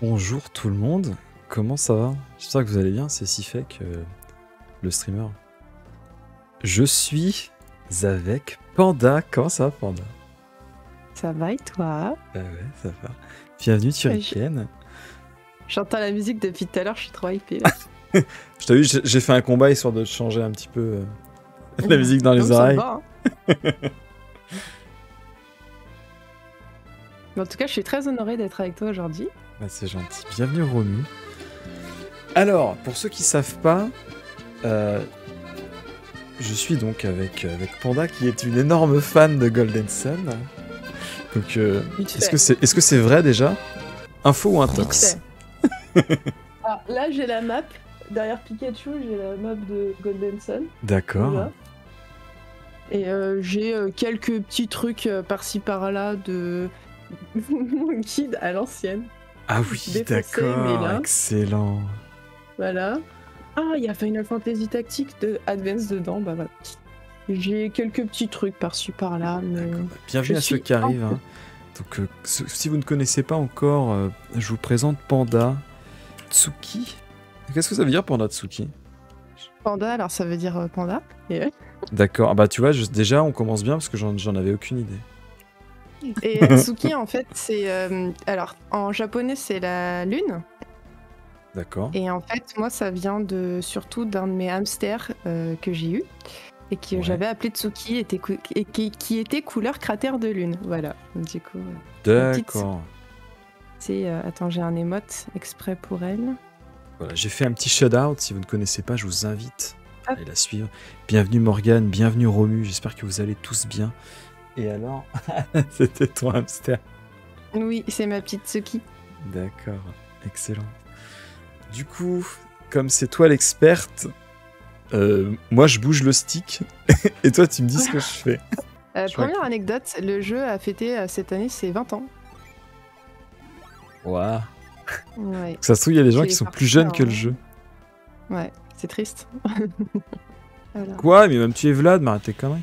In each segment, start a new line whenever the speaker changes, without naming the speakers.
Bonjour tout le monde, comment ça va? J'espère que vous allez bien, c'est Sifek, le streamer. Je suis avec Panda, comment ça va Panda?
Ça va et toi?
Bah ouais, ça va. Bienvenue Turrican.
J'entends la musique depuis tout à l'heure, je suis trop hypée là.
Je t'ai vu, j'ai fait un combat histoire de changer un petit peu la musique dans les oreilles.
Va, hein. Mais en tout cas, je suis très honorée d'être avec toi aujourd'hui.
Bah, c'est gentil. Bienvenue Romu. Alors, pour ceux qui savent pas, je suis donc avec Panda qui est une énorme fan de Golden Sun. Donc, est-ce que c'est vrai déjà? Info ou intox?
Alors là, j'ai la map. Derrière Pikachu, j'ai la map de Golden Sun.
D'accord.
Voilà. Et j'ai quelques petits trucs par-ci par-là de mon guide à l'ancienne.
Ah oui, d'accord, excellent.
Voilà. Ah, il y a Final Fantasy Tactics de Advance dedans, bah voilà. J'ai quelques petits trucs par-ci par-là, mais...
Bienvenue à ceux qui arrivent. Hein. Donc, si vous ne connaissez pas encore, je vous présente Panda Tsuki. Qu'est-ce que ça veut dire Panda Tsuki?
Panda, alors ça veut dire panda. Et...
D'accord, ah bah tu vois, déjà on commence bien parce que j'en avais aucune idée.
Et Tsuki, en fait, c'est... alors, en japonais, c'est la lune.
D'accord.
Et en fait, moi, ça vient surtout d'un de mes hamsters que j'ai eu. Et que j'avais appelé Tsuki, qui était couleur cratère de lune. Voilà, du coup...
D'accord.
Attends, j'ai un émote exprès pour elle.
Voilà, j'ai fait un petit shout-out. Si vous ne connaissez pas, je vous invite à aller la suivre. Bienvenue Morgane, bienvenue Romu. J'espère que vous allez tous bien. Et alors, c'était ton hamster?
Oui, c'est ma petite Tsuki.
D'accord, excellent. Du coup, comme c'est toi l'experte, moi je bouge le stick et toi tu me dis ce que je fais.
Première anecdote, le jeu a fêté cette année ses 20 ans.
Waouh.
Ouais.
Ça se trouve, il y a des gens qui sont plus jeunes que le jeu.
Ouais, c'est triste.
Voilà. Quoi? Mais même tu es Vlad, mais arrête tes conneries.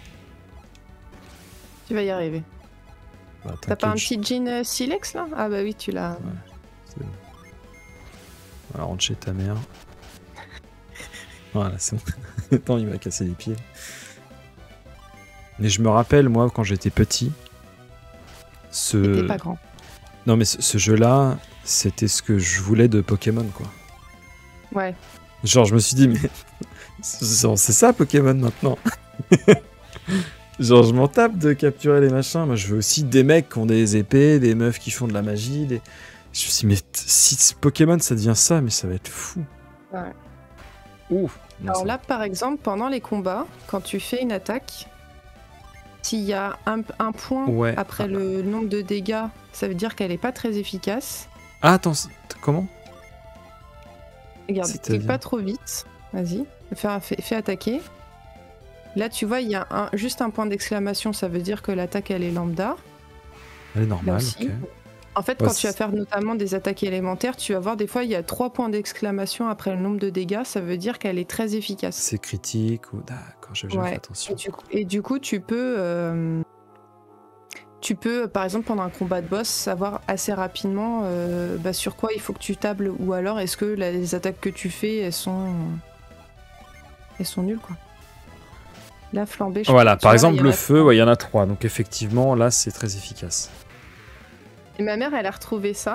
Tu vas y arriver. Bah, t'as pas un petit jean silex là? Ah bah oui, tu l'as.
Ouais, voilà, rentre chez ta mère. Voilà, c'est bon. Attends, il m'a cassé les pieds. Mais je me rappelle, moi, quand j'étais petit,
T'étais pas grand.
Non, mais ce jeu-là, c'était ce que je voulais de Pokémon, quoi.
Ouais.
Genre, je me suis dit, mais c'est ça Pokémon maintenant. Genre, je m'en tape de capturer les machins. Moi, je veux aussi des mecs qui ont des épées, des meufs qui font de la magie. Je me suis dit, mais si Pokémon ça devient ça, mais ça va être fou.
Ouais.
Ouf.
Alors là, par exemple, pendant les combats, quand tu fais une attaque, s'il y a un point après le nombre de dégâts, ça veut dire qu'elle est pas très efficace.
Ah, attends, comment?
Regarde, clique pas trop vite. Vas-y, fais attaquer. Là, tu vois, il y a juste un point d'exclamation, ça veut dire que l'attaque, elle est lambda.
Elle est normale, ok.
En fait, quand tu vas faire notamment des attaques élémentaires, tu vas voir des fois, il y a 3 points d'exclamation après le nombre de dégâts, ça veut dire qu'elle est très efficace.
C'est critique ou... D'accord, j'ai jamais fait attention.
Et du coup, tu peux, par exemple, pendant un combat de boss, savoir assez rapidement sur quoi il faut que tu tables, ou alors est-ce que les attaques que tu fais, elles sont nulles, quoi. La flambée,
voilà, par exemple, le feu, il y en a 3, donc effectivement, là, c'est très efficace.
Et ma mère, elle a retrouvé ça.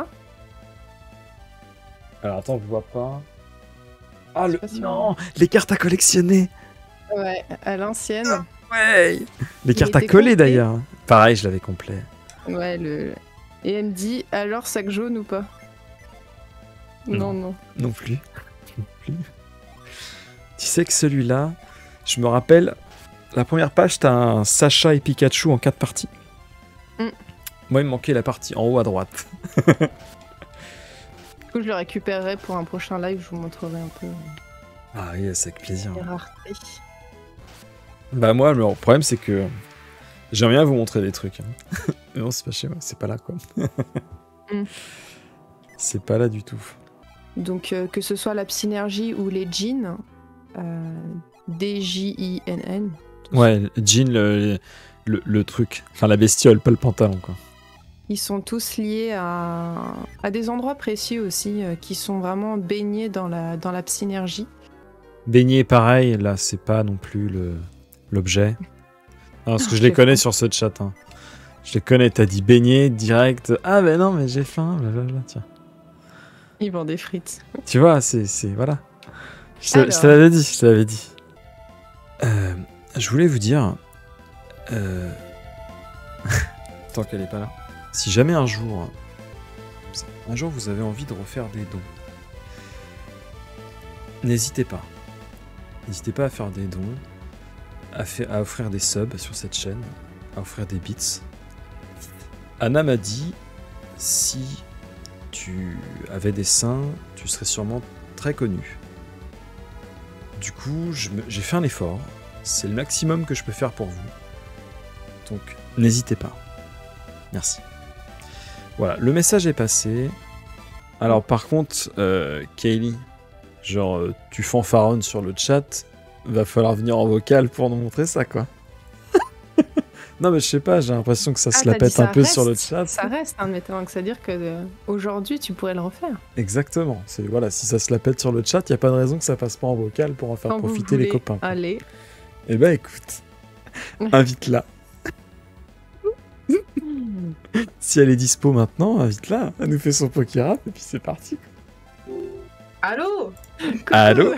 Alors, attends, je vois pas. Ah, non, les cartes à collectionner.
Ouais, à l'ancienne.
Ouais. Les cartes à coller, d'ailleurs. Pareil, je l'avais complet.
Ouais, Et elle me dit, alors, sac jaune ou pas? Non.
Non plus. Tu sais que celui-là, je me rappelle, la première page, t'as un Sacha et Pikachu en 4 parties. Moi, il me manquait la partie en haut à droite.
Du coup, je le récupérerai pour un prochain live, je vous montrerai un peu.
Ah oui, c'est avec plaisir.
Les raretés.
Bah moi, le problème, c'est que j'aime bien vous montrer des trucs. Hein. Mais non, c'est pas chez moi, c'est pas là, quoi. C'est pas là du tout.
Donc, que ce soit la Psynergie ou les jeans, D-J-I-N-N.
Ouais, jean, le truc. Enfin, la bestiole, pas le pantalon, quoi.
Ils sont tous liés à des endroits précis aussi, qui sont vraiment baignés dans la psynergie.
Baigner, pareil, là, c'est pas non plus l'objet. Non, parce que je les connais sur ce chat. Hein. Je les connais, t'as dit baigner direct. Ah ben non, mais j'ai faim, blablabla, tiens.
Ils vendent des frites.
Tu vois, c'est voilà. Je te l'avais dit. Je voulais vous dire, tant qu'elle est pas là, si jamais un jour vous avez envie de refaire des dons, n'hésitez pas. N'hésitez pas à faire des dons, à offrir des subs sur cette chaîne, à offrir des bits. Anna m'a dit, si tu avais des seins, tu serais sûrement très connu. Du coup, j'ai fait un effort. C'est le maximum que je peux faire pour vous. Donc, n'hésitez pas. Merci. Voilà, le message est passé. Alors, par contre, Kaylee, genre, tu fanfaronnes sur le chat, va falloir venir en vocal pour nous montrer ça, quoi. Non, mais je sais pas, j'ai l'impression que ça se la pète un peu sur le chat.
Ça reste, hein, mais c'est-à-dire qu'aujourd'hui, tu pourrais le refaire.
Exactement. Voilà, si ça se la pète sur le chat, il n'y a pas de raison que ça passe pas en vocal pour en faire
Quand
profiter les copains.
Allez.
Eh ben, écoute, invite-la. Si elle est dispo maintenant, invite-la. Elle nous fait son Pokérap et puis c'est parti.
Allô?
Allô?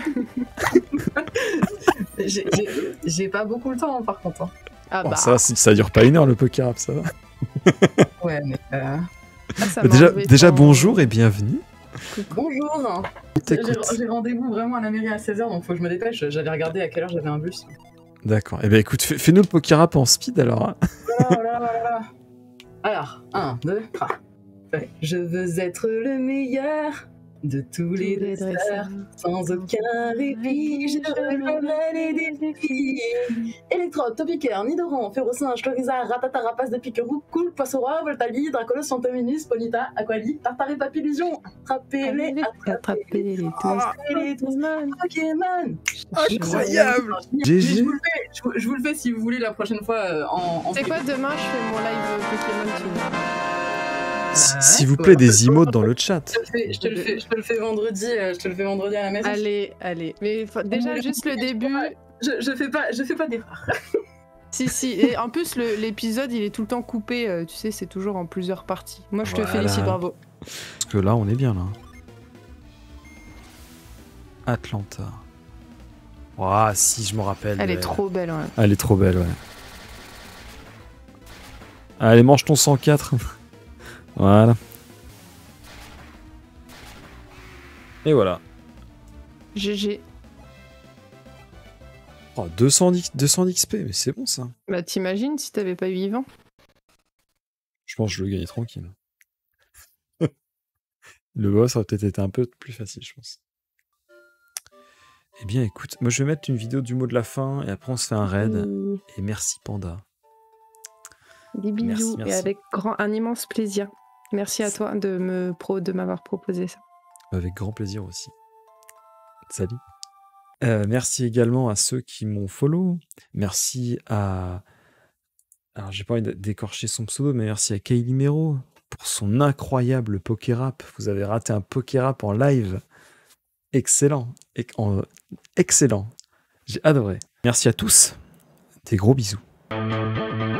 J'ai pas beaucoup le temps, hein, par contre. Hein.
Ah
bon,
bah.
ça dure pas 1 heure le Pokérap, ça va.
Ouais, mais.
Déjà bonjour et bienvenue.
Bonjour. J'ai rendez-vous vraiment à la mairie à 16h, donc faut que je me dépêche. J'avais regardé à quelle heure j'avais un bus.
D'accord. Eh ben écoute, fais-nous le Pokérap en speed alors.
Voilà. Alors, 1, 2, 3. Je veux être le meilleur de tous les dresseurs, sans aucun répit, je relèverai les défis. Électrode, Topiqueur, Nidoran, Férocinge, Charizard, Ratata, Rapace de Piquerou, Cool, Poissora, Voltali, Dracolos, Fantominus, Ponyta, Aquali, Tartare, Papillusion, attrapez-les tous, Pokémon.
Incroyable.
GG. Je vous le fais si vous voulez la prochaine fois en
C'est quoi, demain je fais mon live Pokémon Team.
S'il vous plaît, des emotes dans le chat.
Je te le fais vendredi. Je te le fais vendredi à la maison.
Allez. Mais déjà juste le début.
Je fais pas d'effort.
Si. Et en plus l'épisode il est tout le temps coupé. Tu sais, c'est toujours en plusieurs parties. Moi je te félicite, bravo.
Parce que là, on est bien là. Atlanta. Ah, si je me rappelle.
Elle est trop belle, ouais.
Elle est trop belle, ouais. Allez, mange ton 104. Voilà. Et voilà.
GG.
Oh, 200 d'XP, mais c'est bon ça.
Bah t'imagines si t'avais pas eu Yvan.
Je pense que je le gagnais tranquille. Le boss aurait peut-être été un peu plus facile, je pense. Eh bien écoute, moi je vais mettre une vidéo du mot de la fin et après on se fait un raid. Et merci Panda.
Des bisous.
Merci.
Et avec un immense plaisir. Merci à toi de m'avoir proposé ça.
Avec grand plaisir aussi. Salut. Merci également à ceux qui m'ont follow. Merci à... Alors j'ai pas envie d'écorcher son pseudo, mais merci à Kaylee Mero pour son incroyable Pokérap. Vous avez raté un Pokérap en live. Excellent. Excellent. J'ai adoré. Merci à tous. Des gros bisous.